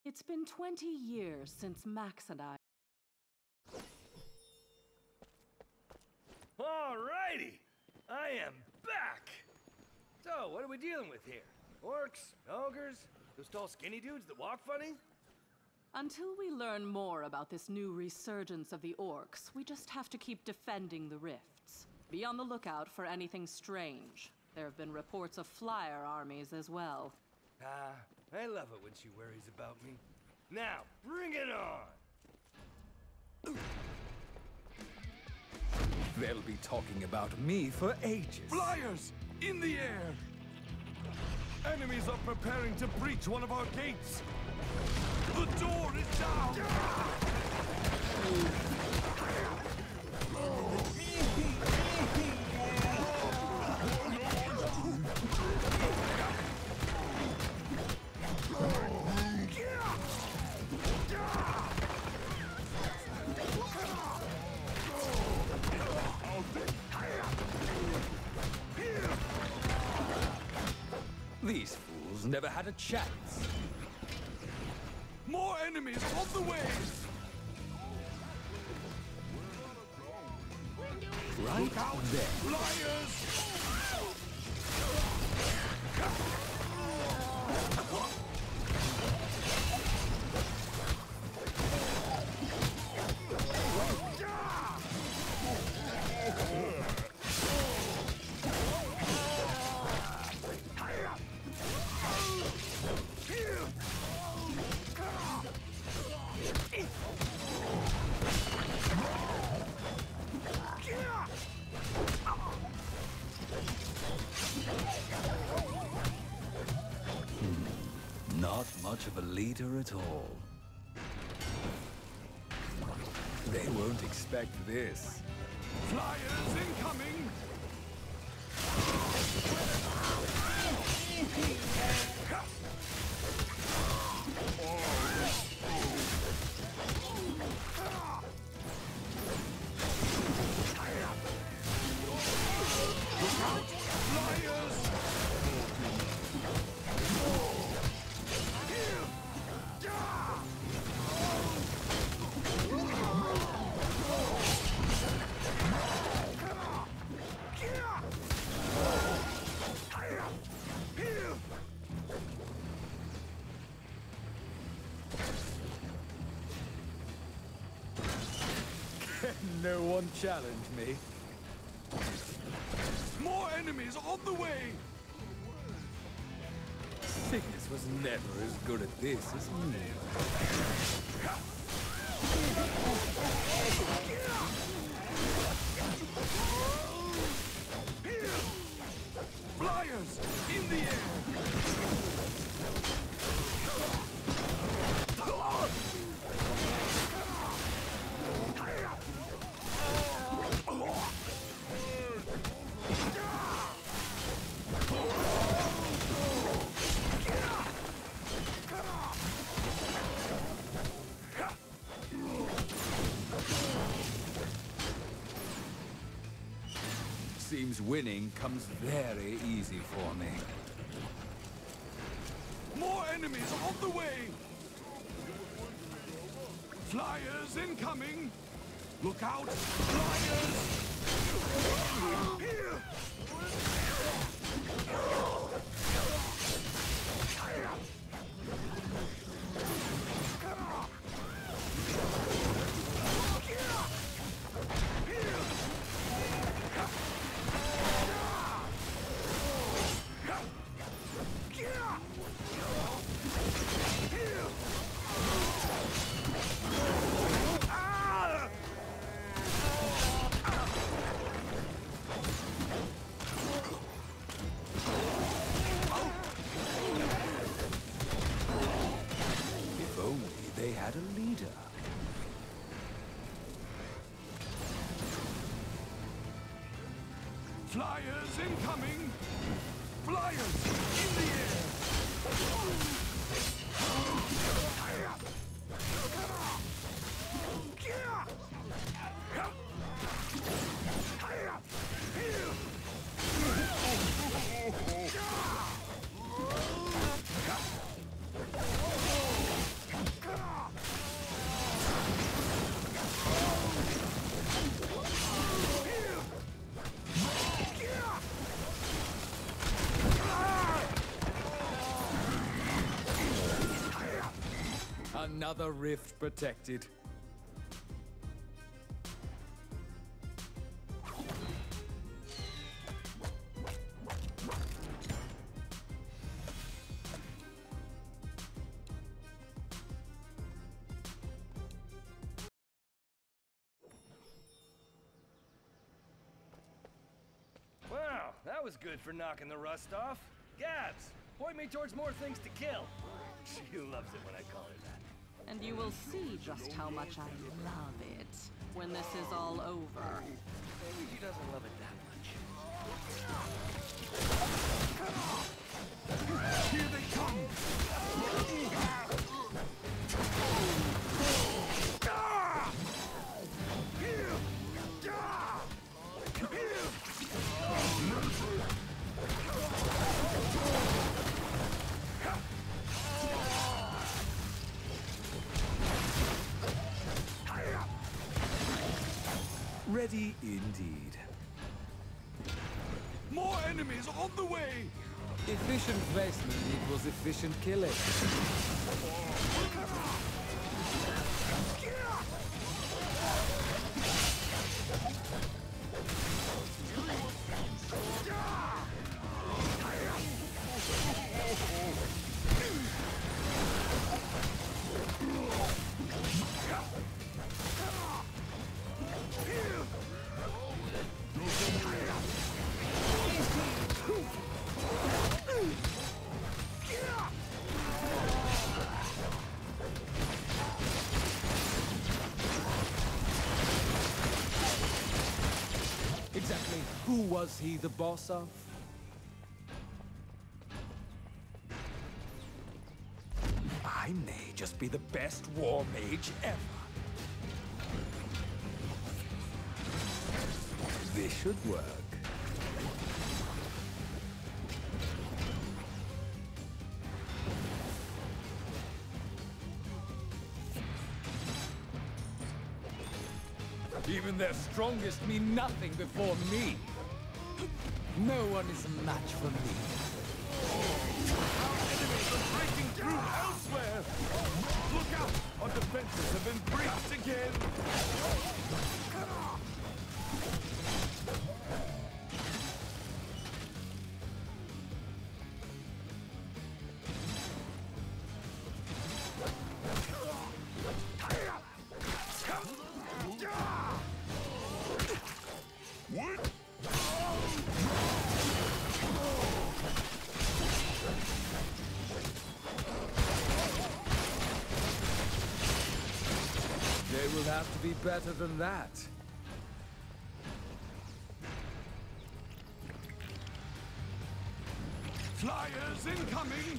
It's been 20 years since Max and I... Alrighty! I am back! So, what are we dealing with here? Orcs? Ogres? Those tall skinny dudes that walk funny? Until we learn more about this new resurgence of the orcs, we just have to keep defending the rifts. Be on the lookout for anything strange. There have been reports of flyer armies as well. Ah, I love it when she worries about me. Now, bring it on! They'll be talking about me for ages. Flyers! In the air! Enemies are preparing to breach one of our gates! The door is down! These fools never had a chance. More enemies on the way! Right there. Flyers! Not much of a leader at all. They won't expect this. Flyers incoming! No one challenge me. More enemies on the way! Cygnus was never as good at this as me. Flyers! In the air! Seems winning comes very easy for me. More enemies on the way! Flyers incoming! Look out! Flyers! If only they had a leader. Flyers incoming! Flyers in the air! Another rift protected. Wow, that was good for knocking the rust off. Gabs, point me towards more things to kill. She loves it when I call her that. And you will see just how much I love it when this is all over. Maybe she doesn't love it that much. Here they come! Ready indeed. More enemies on the way! Efficient placement equals efficient killing. Exactly who was he the boss of? I may just be the best war mage ever. This should work. Even their strongest mean nothing before me. No one is a match for me. Our enemies are breaking through elsewhere! Look out! Our defenses have been breached again! They will have to be better than that. Flyers incoming!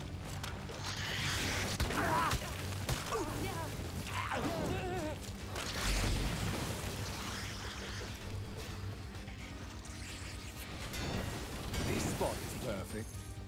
This spot is perfect.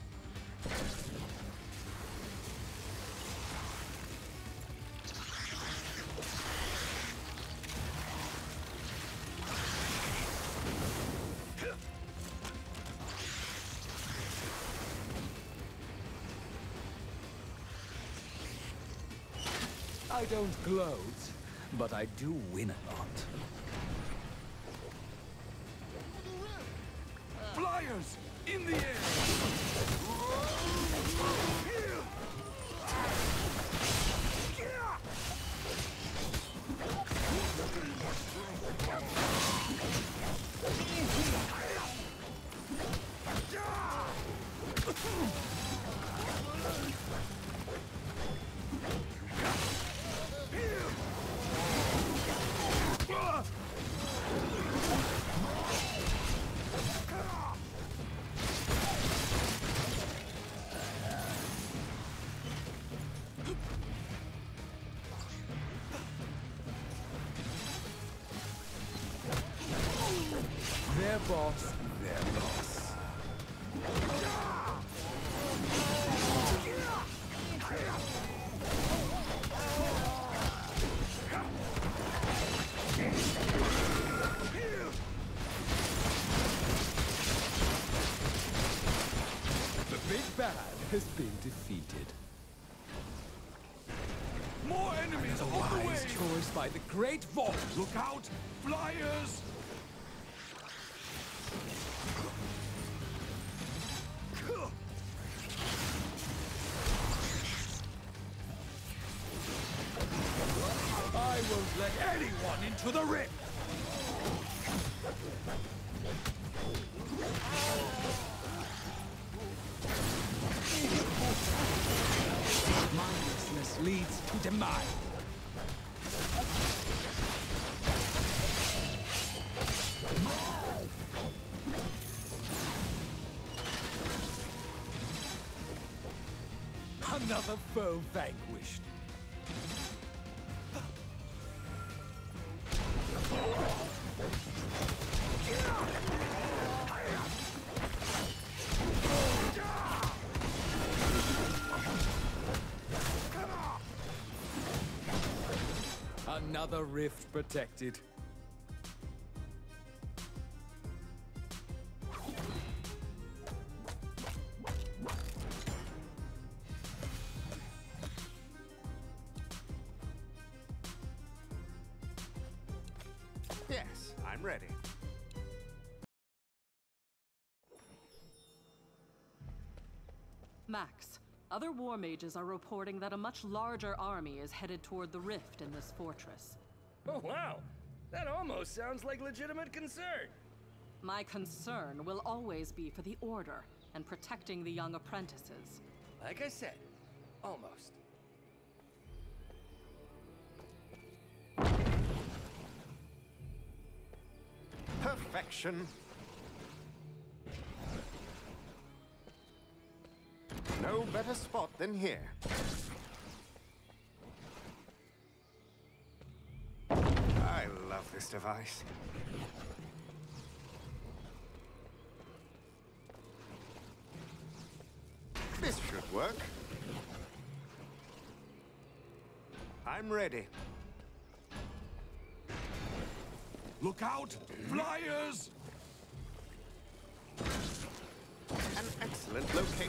I don't gloat, but I do win a lot. Flyers! In the air! Their boss, their loss. The big bad has been defeated. More enemies on the way! Wise choice by the Great Vault. Look out! Flyers! I won't let anyone into the rift. Mindlessness leads to demise. Another foe vanquished. Another rift protected. Yes, I'm ready. Max, other war mages are reporting that a much larger army is headed toward the rift in this fortress. Oh, wow. That almost sounds like legitimate concern. My concern will always be for the Order and protecting the young apprentices. Like I said, almost. Perfection. No better spot than here. I love this device. This should work. I'm ready. Look out! Flyers! An excellent location.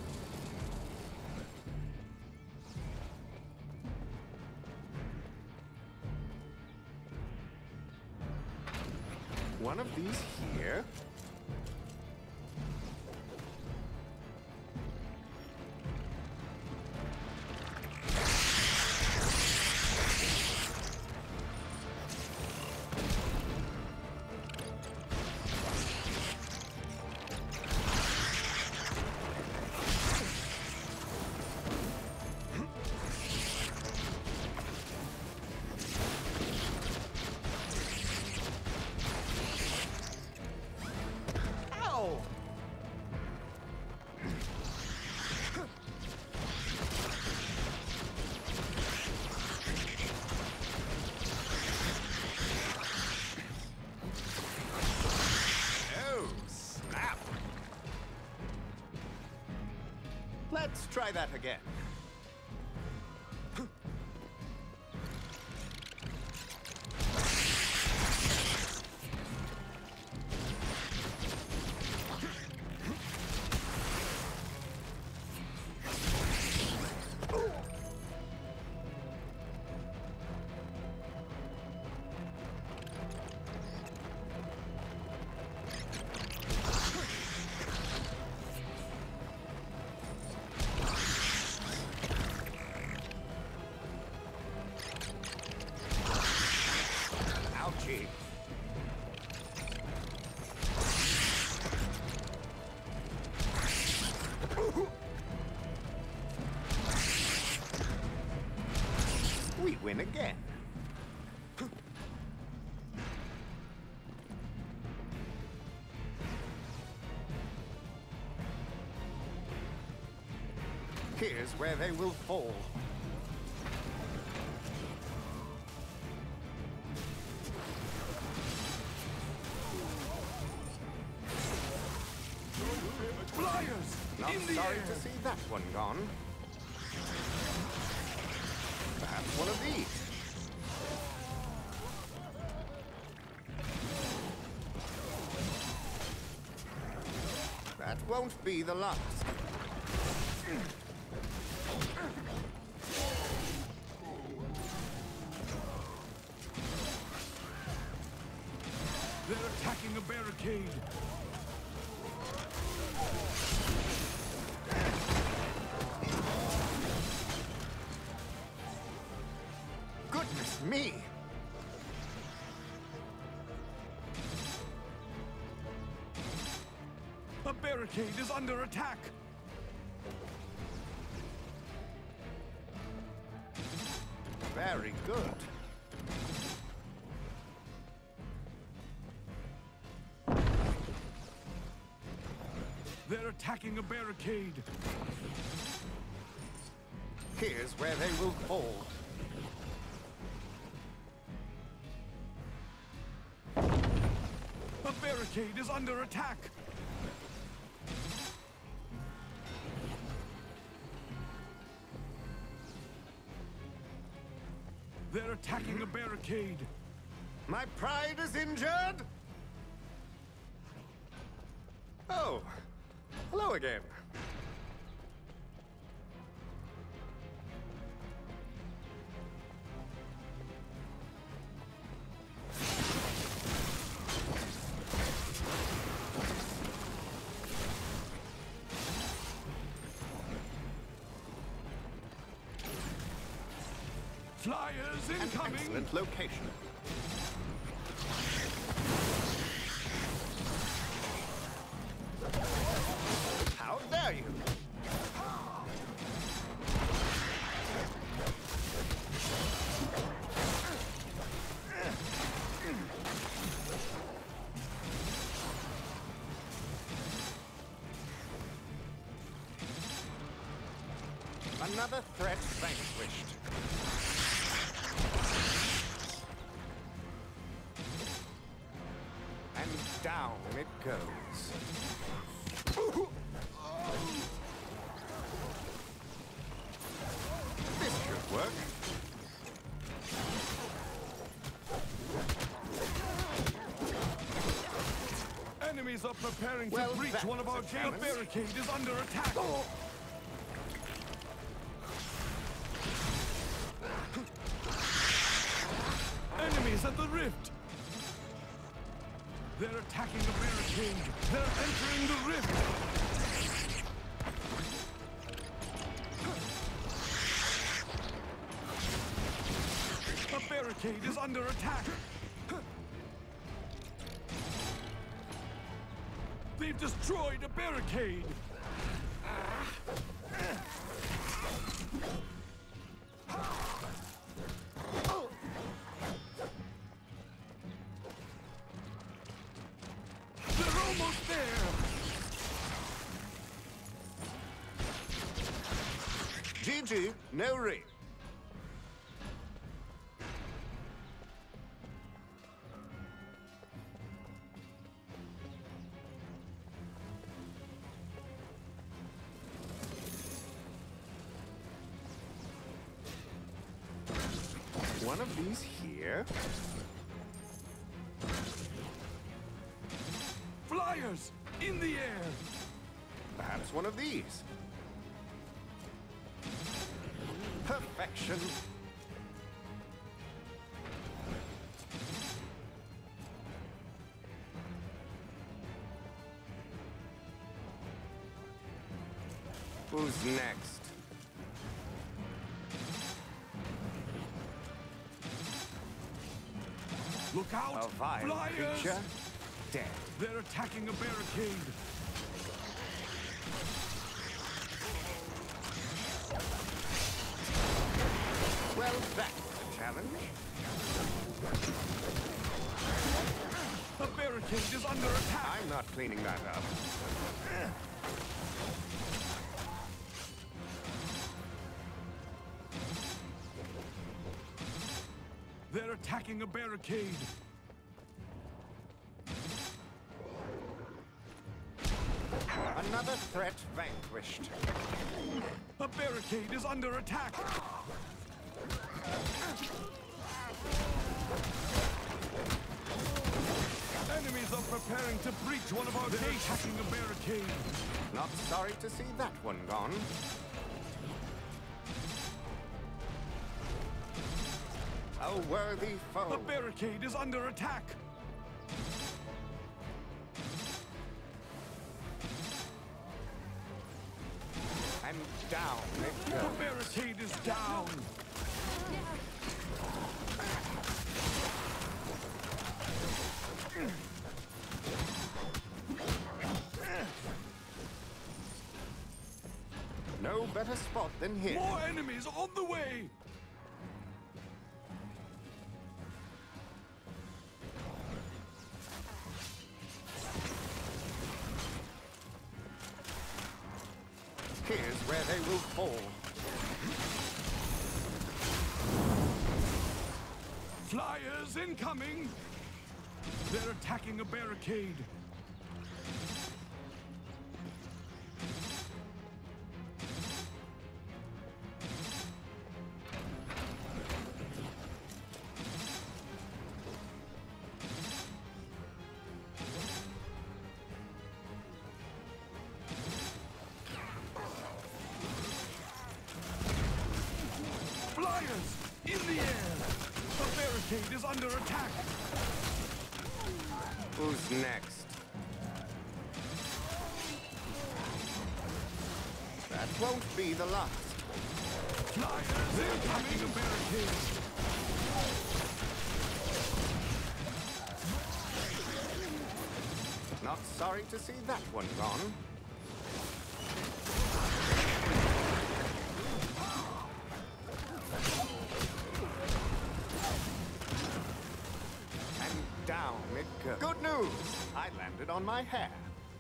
One of these here. Let's try that again. Ouchie. We win again. Here's where they will fall. Flyers! Not In the sorry air! to see that one gone. Perhaps one of these. That won't be the last. They're attacking a barricade. Goodness me! A barricade is under attack. Very good. They're attacking a barricade. Here's where they will fall. A barricade is under attack. They're attacking a barricade. My pride is injured? Oh, hello again. Flyers An incoming! excellent location. How dare you! Another threat vanquished. And down it goes. This should work. Enemies are preparing Well, to breach that one of was our a gates. challenge. The barricade is under attack. Enemies at the rift. They're attacking the barricade. They're entering the rift. A barricade is under attack. They've destroyed a barricade. They're almost there. GG, no re. One of these here. Flyers in the air. Perhaps one of these. Perfection. Who's next? Look out! A vile Flyers! creature, dead. They're attacking a barricade. Well, that's a challenge. The barricade is under attack. I'm not cleaning that up. They're attacking a barricade. Another threat vanquished. A barricade is under attack. Enemies are preparing to breach one of our gates. Attacking a barricade. Not sorry to see that one gone. A worthy foe. A barricade is under attack. And down it The goes. barricade is down! No better spot than here. More enemies on the way! Here's where they will fall. Flyers incoming! They're attacking a barricade. Flyers! In the air! The barricade is under attack! Who's next? That won't be the last. Flyers incoming a barricade! Not sorry to see that one gone. And down it goes. Good news! I landed on my hair.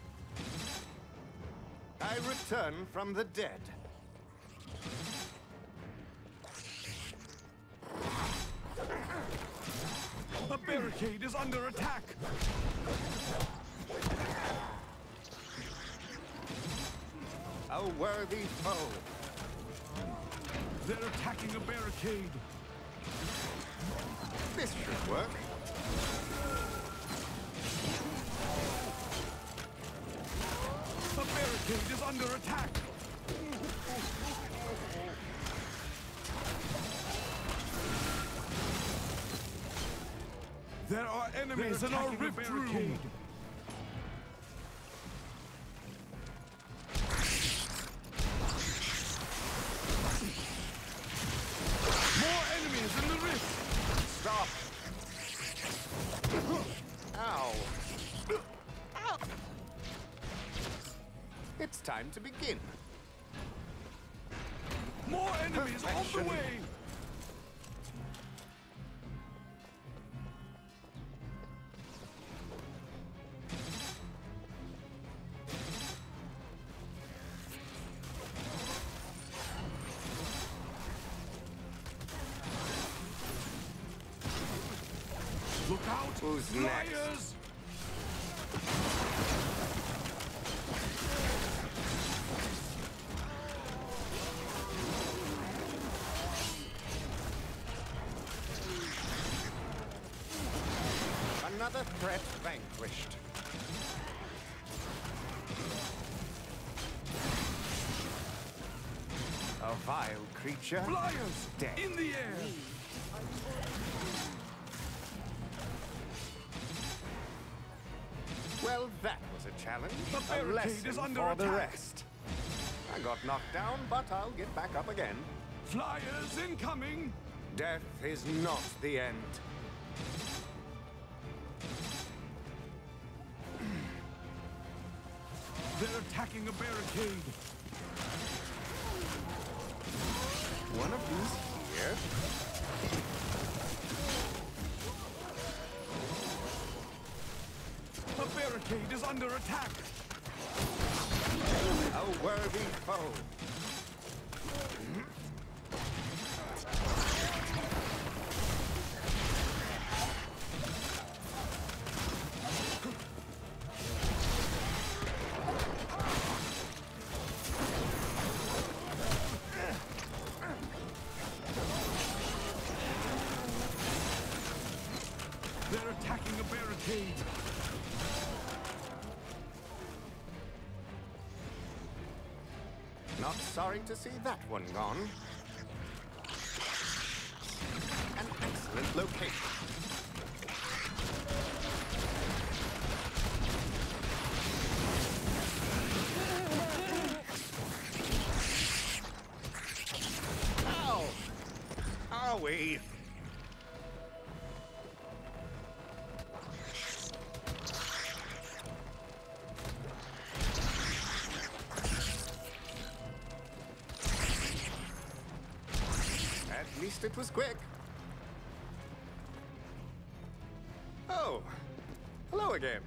I return from the dead. The barricade is under attack! A worthy foe. They're attacking a barricade! This should work. The barricade is under attack! There are enemies in our rift barricade! More enemies in the rift! Stop! Ow! It's time to begin. More enemies on Perfection. the way! Look out! Who's next? Flyers! Another threat vanquished. A vile creature. Flyers! Dead. In the air! Well, that was a challenge. The A barricade lesson is under for the attack. rest. I got knocked down, but I'll get back up again. Flyers incoming! Death is not the end. They're attacking a barricade! One of these here. The barricade is under attack! A worthy foe. They're attacking a barricade! Not sorry to see that one gone. An excellent location. are we? At least it was quick. Oh, hello again.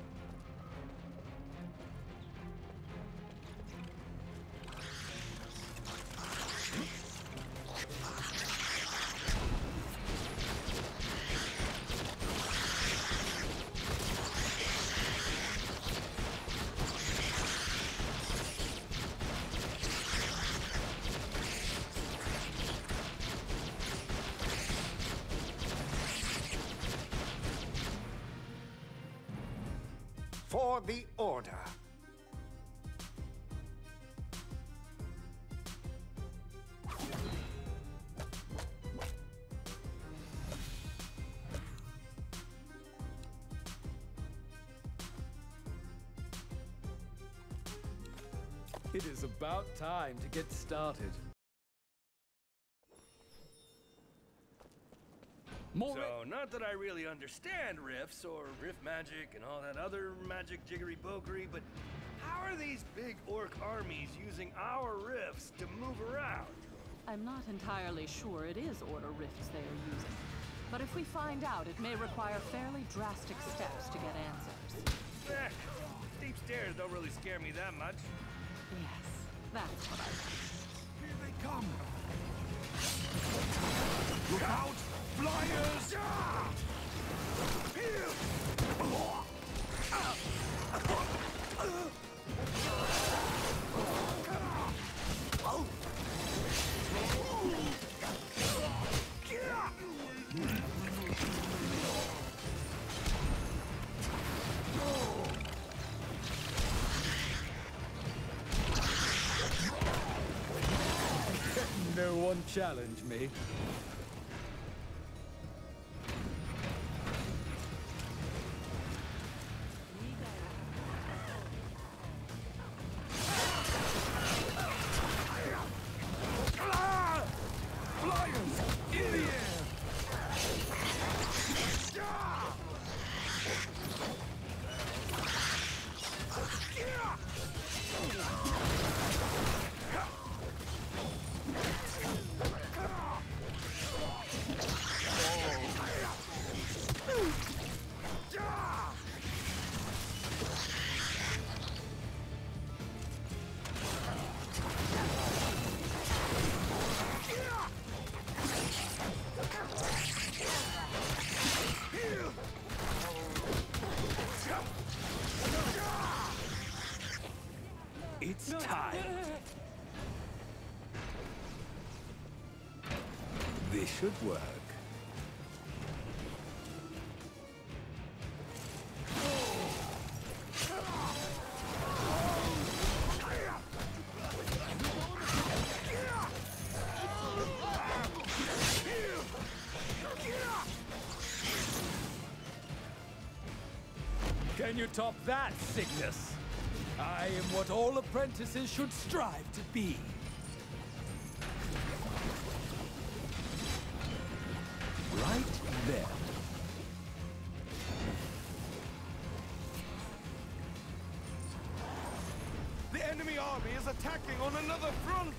For the Order. It is about time to get started. More. So, not that I really understand rifts or rift magic and all that other magic jiggery-pokery, but how are these big orc armies using our rifts to move around? I'm not entirely sure it is Order rifts they are using. But if we find out, it may require fairly drastic steps to get answers. Steep stairs don't really scare me that much. Yes, that's what I meant. Here they come! Look out! Flyers! No one challenge me. It's time. This should work. Can you top that, Cygnus? I am what all apprentices should strive to be. Right there. The enemy army is attacking on another front!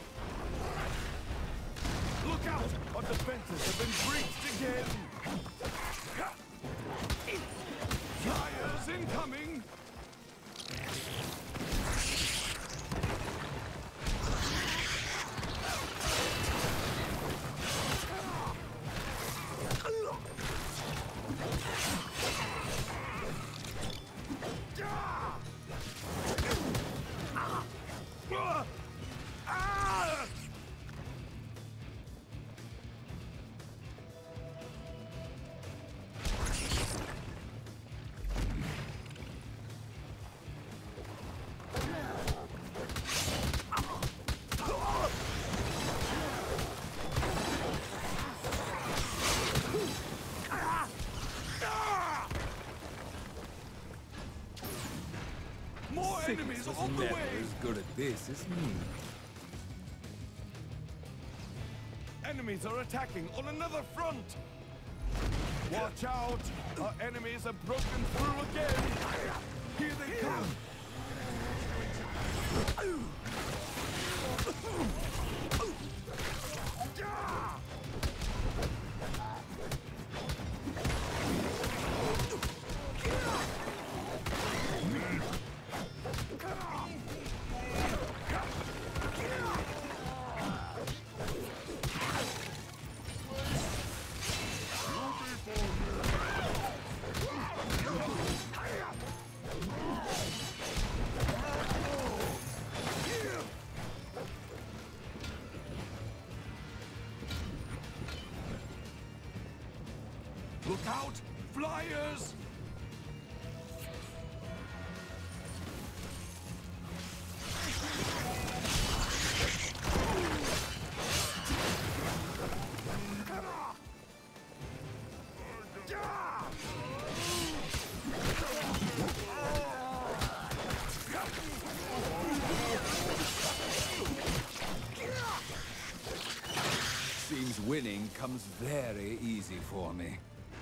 Look out! Our defenses have been breached again! Flyers incoming! More enemies Cygnus on is the never way! as good at this as me. Enemies are attacking on another front! Watch out! Our enemies have broken through again! Here they come! Look out! Flyers! Seems winning comes very easy for me.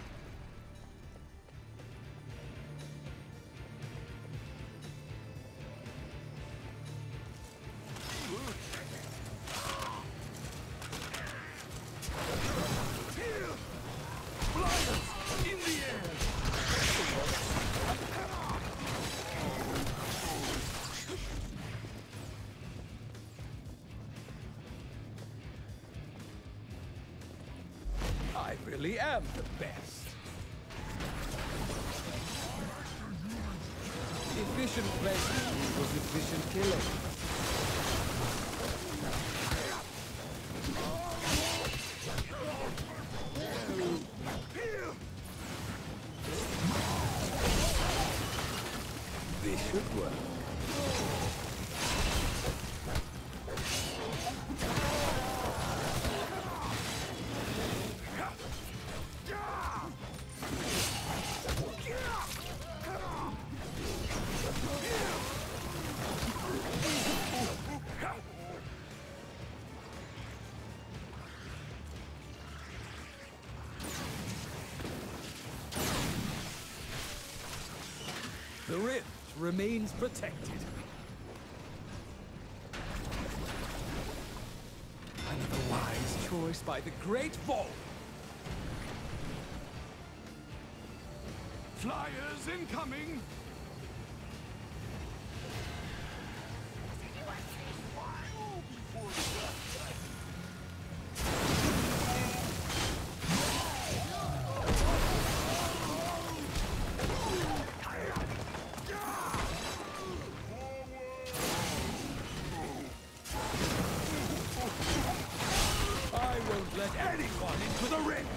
I really am the best. Efficient placement equals efficient killing. This should work. The rift remains protected. Another wise choice by the Great Vault. Flyers incoming! I won't let anyone into the rift!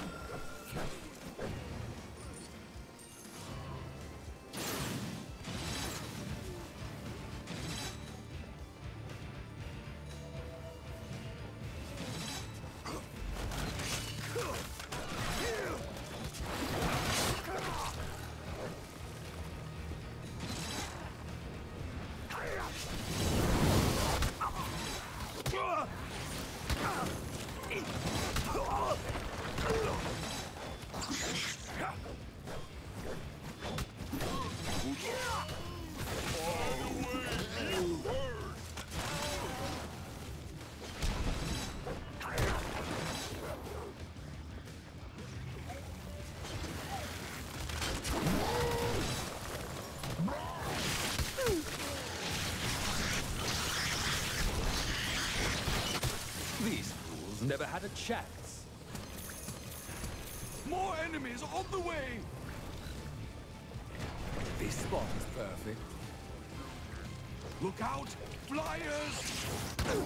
These fools never had a chance. More enemies on the way! This spot is perfect. Look out! Flyers!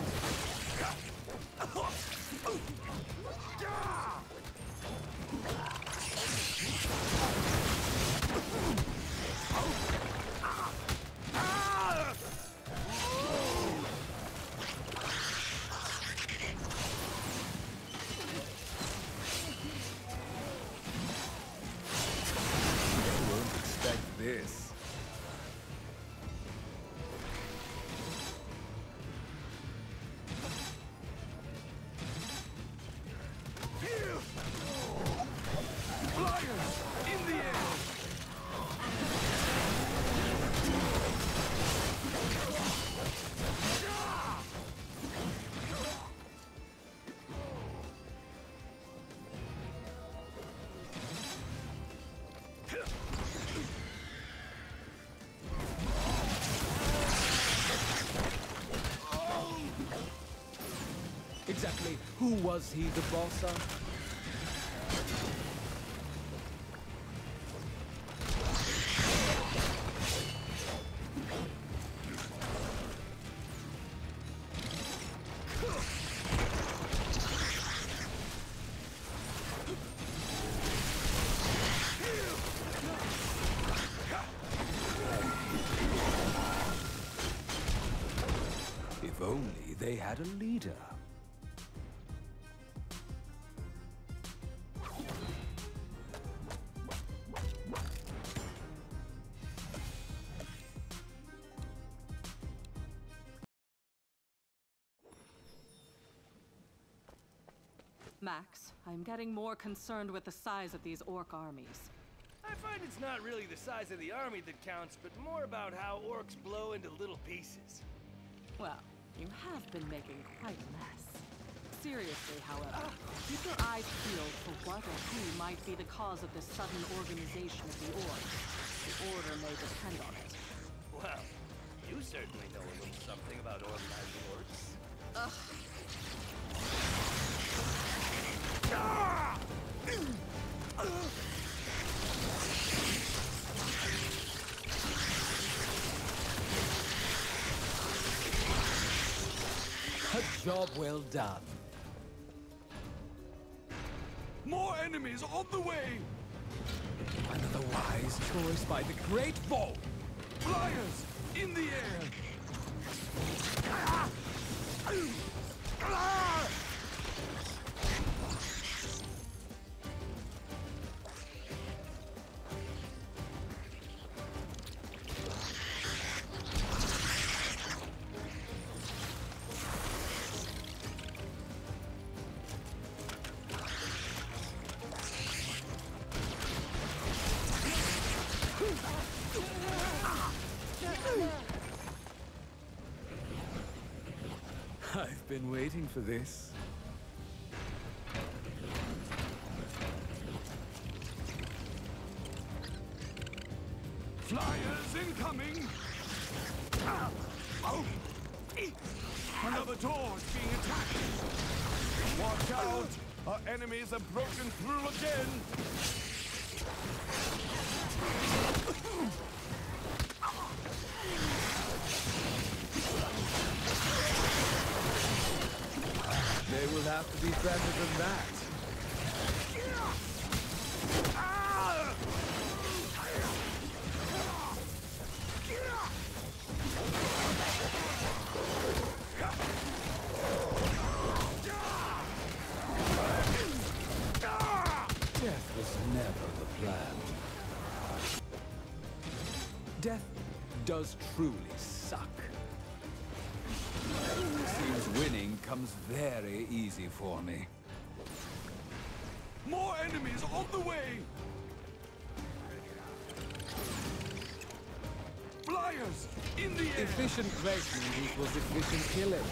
You won't expect this. exactly who was he the boss of? If only they had a leader. Max, I'm getting more concerned with the size of these orc armies. I find it's not really the size of the army that counts, but more about how orcs blow into little pieces. Well, you have been making quite a mess. Seriously, however, keep your eyes peeled for what or who might be the cause of this sudden organization of the orcs. The order may depend on it. Well, you certainly know a little something about organizing orcs. Ugh. A job well done. More enemies on the way! Another wise choice by the Great Vault. Flyers in the air! I've been waiting for this. Flyers incoming! Another door's being attacked! Watch out! Our enemies have broken through again! They will have to be better than that. Death was never the plan. Death does truly suck. Seems winning comes very easy for me. More enemies on the way! Flyers in the air! Efficient breaking equals efficient killing.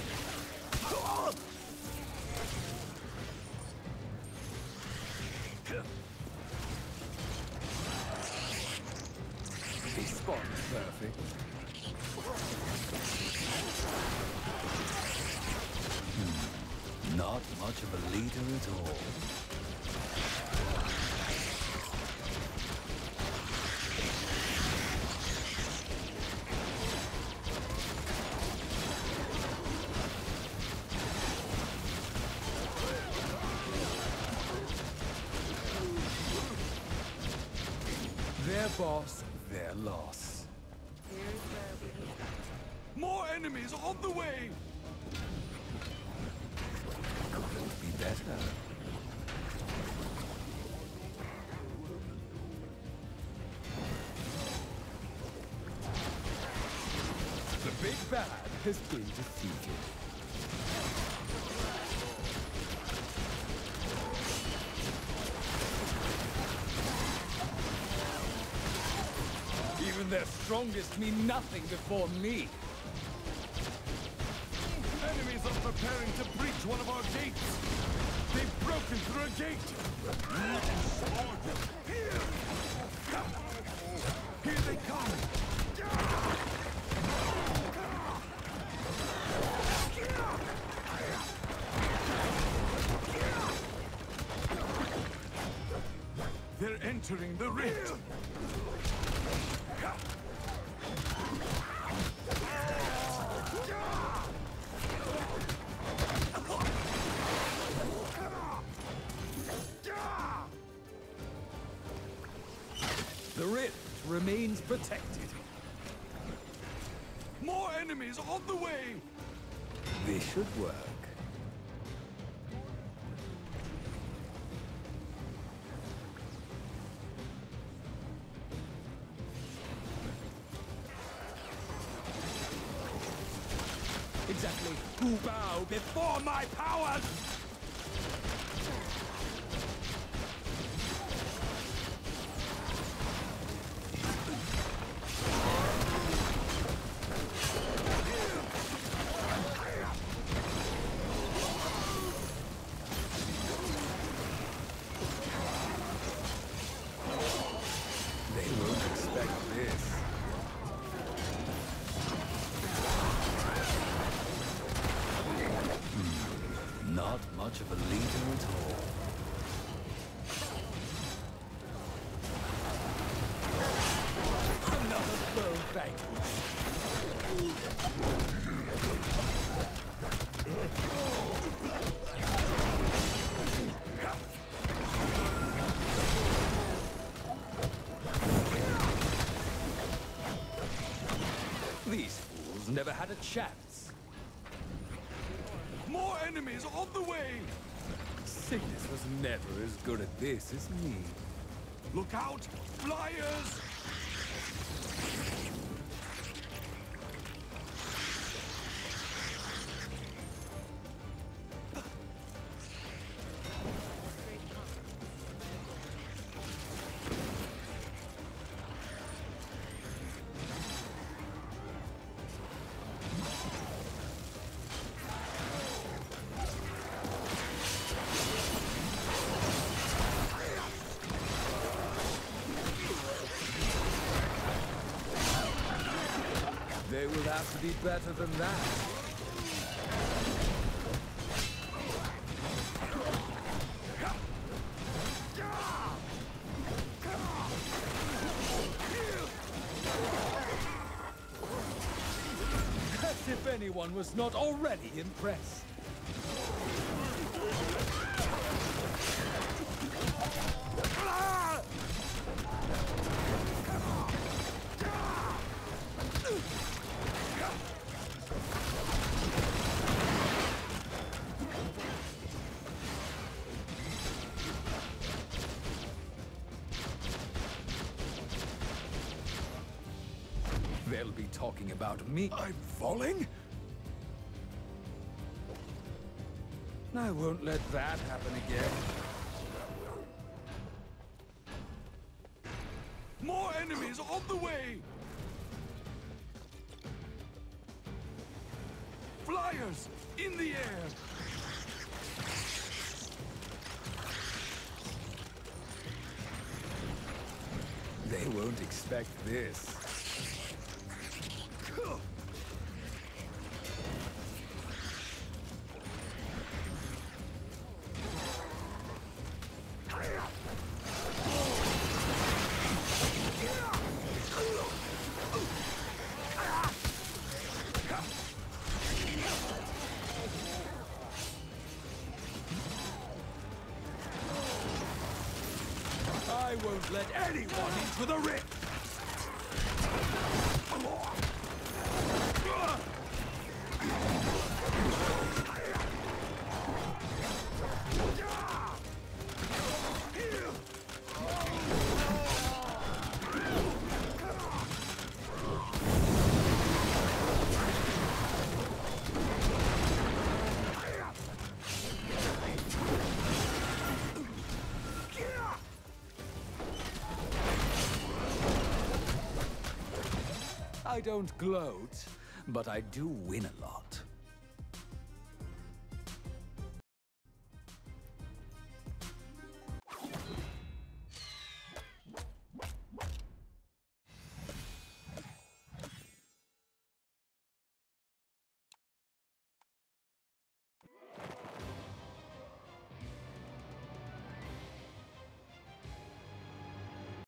This spot is perfect. Not much of a leader at all. Their boss, their loss. More enemies on the way! Couldn't be better. The big bad has been defeated. Even their strongest mean nothing before me. Enemies are preparing to breach one of our gates! They've broken through a gate! Here they come! entering the rift. The rift remains protected. More enemies on the way. This should work. Exactly. Who bow before my powers? They won't expect this. Not much of a leader at all. Another foe vanquished. These fools never had a chance. More enemies on the way. Cygnus was never as good at this as me. Look out, flyers! They will have to be better than that. As if anyone was not already impressed. They'll be talking about me. I'm falling? I won't let that happen again. More enemies on the way. Flyers in the air. They won't expect this. I won't let anyone into the rift! I don't gloat, but I do win a lot.